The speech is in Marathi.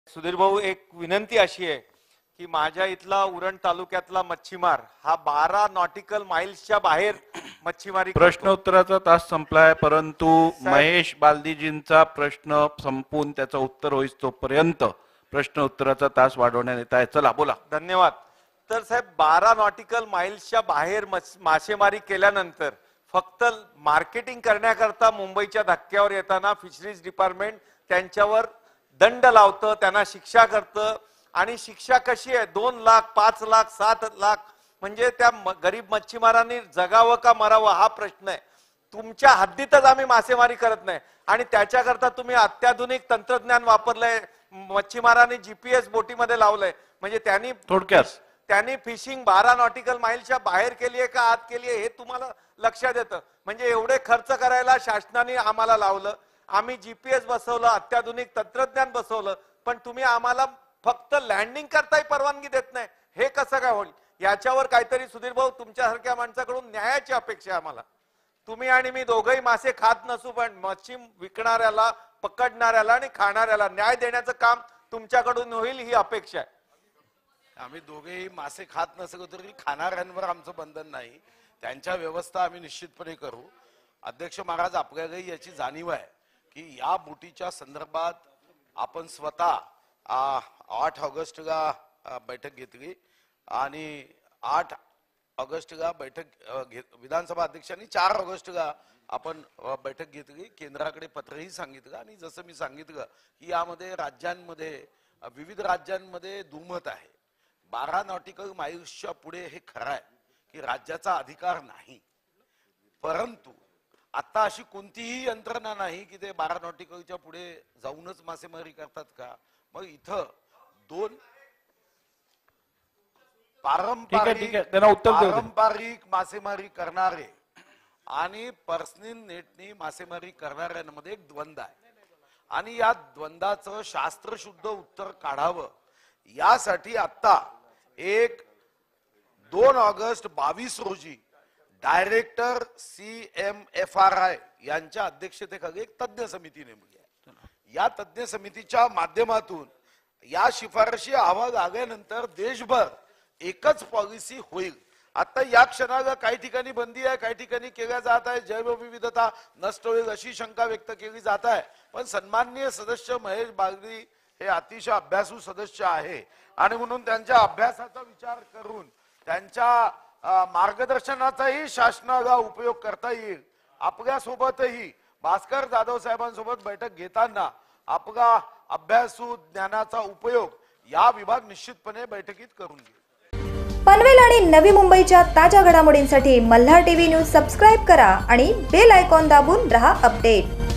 सुधीर भाऊ, एक विनंती अशी आहे की माझ्या इथला उरण तालुक्यातला मच्छीमार हा 12 नॉटिकल माइल्सच्या बाहेर मच्छीमारी प्रश्न उत्तराचा तास संपलाय, परंतु महेश बालदीजींचा प्रश्न संपून त्याचं उत्तर होईस तोपर्यंत प्रश्न उत्तराचा तास वाढवण्यात येत आहे. चला बोला. धन्यवाद. तर साहेब, 12 नॉटिकल माइल्सच्या बाहेर मासेमारी केल्यानंतर फक्त मार्केटिंग करण्याकरता मुंबईच्या धक्क्यावर येताना फिशरीज डिपार्टमेंट त्यांच्यावर दंड लावतं, त्यांना शिक्षा करतं. आणि शिक्षा कशी आहे? 2 लाख, 5 लाख, 7 लाख. म्हणजे त्या गरीब मच्छीमारांनी जगावं का मरावं हा प्रश्न आहे. तुमच्या हद्दीतच आम्ही मासेमारी करत नाही आणि त्याच्याकरता तुम्ही अत्याधुनिक तंत्रज्ञान वापरलंय. मच्छीमारांनी जीपीएस बोटीमध्ये लावलंय. म्हणजे त्यांनी फिशिंग 12 नॉटिकल माइलच्या बाहेर केली आहे का आत केली आहे हे तुम्हाला लक्षात येतं. म्हणजे एवढे खर्च करायला शासनाने आम्हाला लावलं, आम्ही जीपीएस बसवलं, अत्याधुनिक तंत्रज्ञान बसवलं, पण तुम्ही आम्हाला फक्त लँडिंग करताही परवानगी देत नाही. हे कसं काय होईल? याच्यावर काहीतरी सुधीर भाऊ तुमच्यासारख्या माणसाकडून न्यायाची अपेक्षा आहे आम्हाला. तुम्ही आणि मी दोघंही मासे खात नसू, पण मच्छी विकणाऱ्याला, पकडणाऱ्याला आणि खाणाऱ्याला न्याय देण्याचं काम तुमच्याकडून होईल ही अपेक्षा आहे. आम्ही दोघेही मासे खात नसलो तरी खाणाऱ्यांवर आमचं बंधन नाही. त्यांच्या व्यवस्था आम्ही निश्चितपणे करू. अध्यक्ष महाराज, आपल्यालाही याची जाणीव आहे की या बोटीच्या संदर्भात आपण स्वतः 8 ऑगस्टला बैठक घेतली आणि 8 ऑगस्टला विधानसभा अध्यक्षांनी 4 ऑगस्टला आपण बैठक घेतली. केंद्राकडे पत्रही सांगितलं आणि जसं मी सांगितलं की यामध्ये राज्यांमध्ये, विविध राज्यांमध्ये दुमत आहे. 12 नॉटिकल माइल्सच्या पुढे हे खरं आहे की राज्याचा अधिकार नाही, परंतु आता अशी कोणतीही यंत्रणा नाही की ते 12 नॉटिकलच्या पुढे जाऊनच मासेमारी करतात का? मग इथं 2 पारंपरिक मासेमारी करणारे आणि पर्सनल नेटनी मासेमारी करणाऱ्यांमध्ये एक द्वंद्व आहे आणि या द्वंद्वाचं शास्त्रशुद्ध उत्तर काढावं यासाठी आता 2 ऑगस्ट 22 रोजी डायरेक्टर CMFRI यांच्या अध्यक्षतेखाली एक तज्ञ समिती नेमली आहे. या तज्ञ समितीच्या माध्यमातून या शिफारशी अहवाल आल्यानंतर देशभर एकच पॉलिसी होईल. आता या क्षणाला काही ठिकाणी बंदी आहे, काही ठिकाणी केल्या जात आहे, जैवविविधता नष्ट होईल अशी शंका व्यक्त केली जात आहे. पण सन्माननीय सदस्य महेश बागदी हे अतिशय अभ्यासू सदस्य आहे आणि म्हणून त्यांच्या अभ्यासाचा विचार करून त्यांच्या मार्गदर्शनाचाही शासनाला उपयोग करता येईल. आपल्या सोबतही भास्कर जाधव साहेबांसोबत बैठक घेताना आपला अभ्यासू ज्ञानाचा उपयोग या विभाग निश्चितपणे बैठकीत करून घेईल. पनवेल आणि नवी मुंबईच्या ताज्या घडामोडींसाठी मल्हार टीव्ही न्यूज सबस्क्राईब करा आणि बेल आयकॉन दाबून रहा अपडेट.